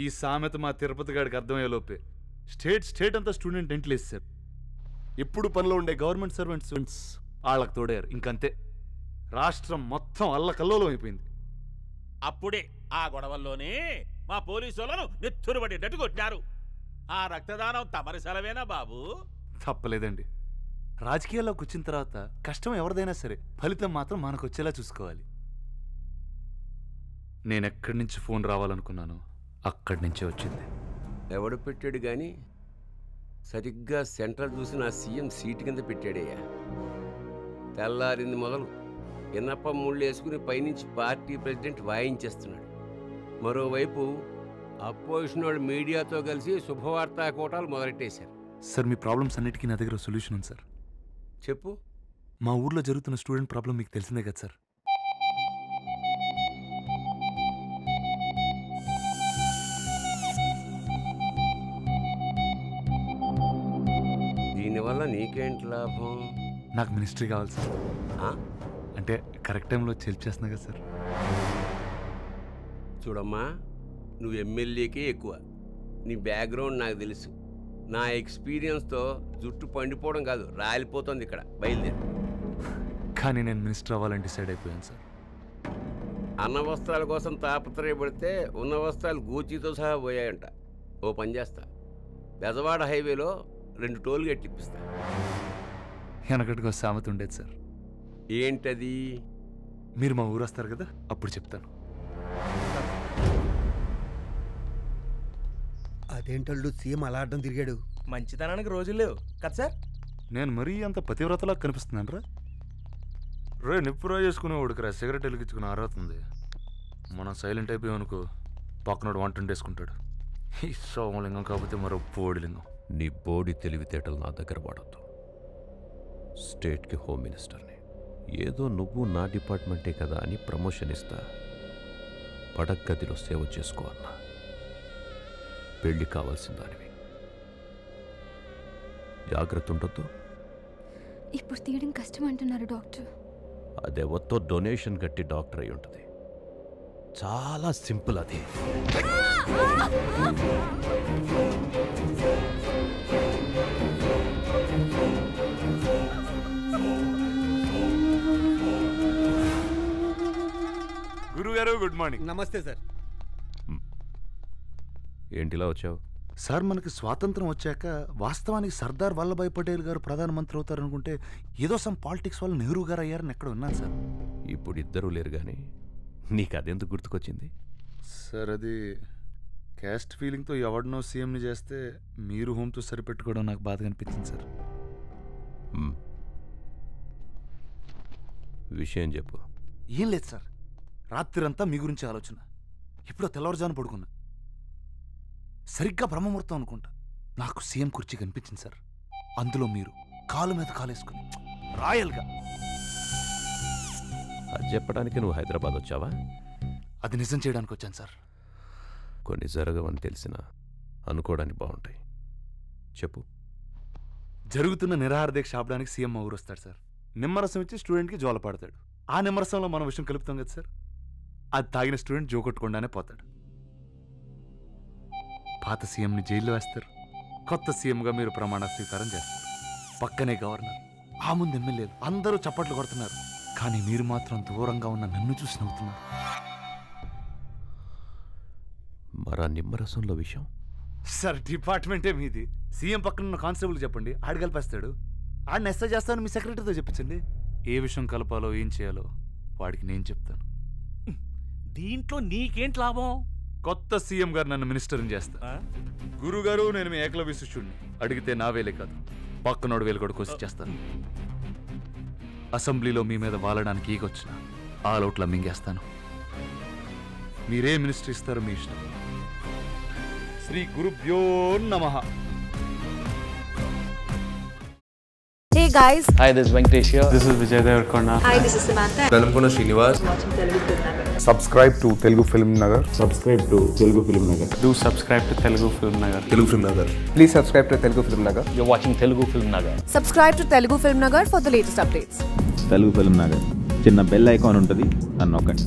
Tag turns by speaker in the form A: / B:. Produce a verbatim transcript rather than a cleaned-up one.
A: సామెత మా తిరుపతి గారికి అర్థమయ్యే లోపే స్టేట్ స్టేట్ అంతా స్టూడెంట్ ఎంట్లు వేస్తారు. ఎప్పుడు పనిలో ఉండే గవర్నమెంట్ సర్వెంట్స్ వాళ్ళకి తోడారు. ఇంకంతే రాష్ట్రం మొత్తం అల్లకల్లోలం అయిపోయింది.
B: అప్పుడే ఆ గొడవల్లోనే మా పోలీసు వాళ్ళను నెత్తురుబడేటట్టు కొట్టారు. ఆ రక్తదానం తమరి సెలవేనా బాబు?
A: తప్పలేదండి. రాజకీయాల్లోకి వచ్చిన తర్వాత కష్టం ఎవరిదైనా సరే ఫలితం మాత్రం మనకు వచ్చేలా చూసుకోవాలి. నేను ఎక్కడి నుంచి ఫోన్ రావాలనుకున్నాను అక్కడి నుంచే వచ్చింది.
C: ఎవడు పెట్టాడు కానీ సరిగ్గా సెంటర్ చూసి నా సీఎం సీటు కింద పెట్టాడయ్యా. తెల్లారింది మొదలు ఎన్నప్ప ముళ్ళు వేసుకుని పైనుంచి పార్టీ ప్రెసిడెంట్ వాయించేస్తున్నాడు. మరోవైపు అపోజిషన్ వాళ్ళు మీడియాతో కలిసి శుభవార్తా కోటాలు మొదలెట్టేశారు.
A: సార్ మీ ప్రాబ్లమ్స్ అన్నిటికీ నా దగ్గర సొల్యూషన్ ఉంది సార్.
C: చెప్పు.
A: మా ఊర్లో జరుగుతున్న స్టూడెంట్ ప్రాబ్లం మీకు తెలిసిందే కదా సార్.
C: దీనివల్ల నీకేంటి లాభం?
A: నాకు మినిస్ట్రీ కావాలి సార్. అంటే కరెక్ట్ టైంలో హెల్ప్ చేస్తున్నా కదా సార్.
C: చూడమ్మా, నువ్వు ఎమ్మెల్యేకే ఎక్కువ. నీ బ్యాక్గ్రౌండ్ నాకు తెలుసు. నా ఎక్స్పీరియన్స్తో జుట్టు పండిపోవడం కాదు రాలిపోతుంది ఇక్కడ. బయలుదేరి.
A: కానీ నేను మినిస్టర్ అవ్వాలని డిసైడ్ అయిపోయాను సార్.
C: అన్న వస్త్రాల కోసం తాపత్రయపడితే ఉన్న వస్త్రాలు గూచీతో సహా పోయాయంట. ఓ పని చేస్తా, బెజవాడ హైవేలో రెండు టోల్ గేట్ ఇప్పిస్తా.
A: వెనకటికి సామెత ఉండేది సార్.
C: ఏంటది?
A: మీరు మా ఊరు వస్తారు కదా అప్పుడు చెప్తాను.
D: అదేంటల్లు సీఎం అలా అడ్డం తిరిగాడు?
E: మంచితనానికి రోజులు లేవు కదా సార్.
A: నేను మరీ అంత పతివ్రతలా కనిపిస్తున్నాను రా. రే నిప్పురా చేసుకునేవాడుకురా సిగరెట్ వెలిగించుకుని ఆరాతుంది. మనం సైలెంట్ అయిపోయామనుకో పక్కనోడు వంట వేసుకుంటాడు. ఈ సోమలింగం కాకపోతే మరో బోడిలింగం.
F: నీ బోడి తెలివితేటలు నా దగ్గర వాడద్దు. స్టేట్కి హోమ్ మినిస్టర్ని. ఏదో నువ్వు నా డిపార్ట్మెంటే కదా అని ప్రమోషన్ ఇస్తా. పడగదిలో సేవ చేసుకో అన్నా. పెళ్లి కావాల్సిన దానివి. జాగ్రత్త ఉండొద్దు.
G: ఇప్పుడు తీయడం కష్టం అంటున్నారు డాక్టర్.
F: అదెవతో డొనేషన్ కట్టి డాక్టర్ అయి ఉంటుంది. చాలా సింపుల్ అది.
A: గురుగారు గుడ్ మార్నింగ్.
D: నమస్తే సార్.
F: ఏంటిలా వచ్చావు?
A: సార్ మనకి స్వాతంత్రం వచ్చాక వాస్తవానికి సర్దార్ వల్లభాయ్ పటేల్ గారు ప్రధానమంత్రి అవుతారనుకుంటే ఏదో సమ్ పాలిటిక్స్ వల్ల నెహ్రూ గారు అయ్యారని ఎక్కడ ఉన్నాను సార్.
F: ఇప్పుడు ఇద్దరూ లేరు కానీ నీకు అదెందుకు గుర్తుకొచ్చింది?
A: సార్ అది క్యాస్ట్ ఫీలింగ్తో ఎవడనో సీఎంని చేస్తే మీరు హోమ్తో సరిపెట్టుకోవడం నాకు బాధగా అనిపించింది సార్.
F: విషయం చెప్పు.
A: ఏం లేదు సార్, రాత్రిరంతా మీ గురించి ఆలోచన. ఇప్పుడు తెల్లవారుజాను పడుకున్నా. సరిగ్గా బ్రహ్మముహూర్తం అనుకుంటా నాకు సీఎం కుర్చీ కనిపించింది సార్. అందులో మీరు కాలు మీద కాలేసుకుని రాయల్గా.
F: అది చెప్పడానికి నువ్వు హైదరాబాద్ వచ్చావా?
A: అది నిజం చేయడానికి వచ్చాను సార్.
F: కొన్ని జరగవని తెలిసినా అనుకోవడానికి బాగుంటాయి. చెప్పు.
A: జరుగుతున్న నిరాహార దీక్ష ఆపడానికి సీఎం మా ఊరు వస్తాడు సార్. నిమ్మరసం ఇచ్చి స్టూడెంట్కి జోల పాడతాడు. ఆ నిమ్మరసంలో మనం విషయం కలుపుతాం కదా సార్. అది తాగిన స్టూడెంట్ జోకొట్టకుండానే పోతాడు. పాత సీఎంని జైల్లో వేస్తారు. కొత్త సీఎంగా మీరు ప్రమాణ స్వీకారం చేస్తారు. పక్కనే గవర్నర్, ఆ ముందు ఎమ్మెల్యేలు అందరూ చప్పట్లు కొడుతున్నారు. కానీ మీరు మాత్రం దూరంగా ఉన్న నన్ను చూసి నవ్వుతున్నారు.
F: మరా నిమ్మరసంలో విషయం?
A: సార్ డిపార్ట్మెంటే మీది. సీఎం పక్కన ఉన్న కానిస్టేబుల్ చెప్పండి, ఆడు కలిపేస్తాడు. ఆడిని ఎస్ఐ చేస్తాను మీ సెక్రటరీతో చెప్పించండి. ఏ విషయం కలపాలో ఏం చేయాలో వాడికి నేను చెప్తాను.
B: దీంట్లో నీకేంటి లాభం?
A: కొత్త సీఎం గారు నన్ను మినిస్టర్ని చేస్తా. గురుగారు నేను మీ ఏకలవ్య శిష్యుడిని. అడిగితే నా వేలే కాదు పక్కనోడు వేలు కూడా కోసి చేస్తాను. అసెంబ్లీలో మీ మీద వాలడానికి ఈగొచ్చిన ఆల్ అవుట్లా మింగేస్తాను. మీరే మినిస్టర్ ఇస్తారో మీ ఇష్టం. శ్రీ గురుభ్యో నమః.
H: Hey guys.
I: Hi, this is Venkatesh here. This is Vijay Devarkonda.
H: Hi, this is Samantha.
J: Velamkona Srinivas.
H: Watching Telugu FilmNagar.
J: Subscribe to Telugu FilmNagar.
I: Subscribe to Telugu FilmNagar. Do subscribe to Telugu FilmNagar.
J: Telugu FilmNagar.
I: Please subscribe to Telugu FilmNagar. You're watching Telugu FilmNagar.
H: Subscribe to Telugu FilmNagar for the latest updates.
K: Telugu FilmNagar. చిన్న bell icon ఉంటుంది, అన్నొక్కండి.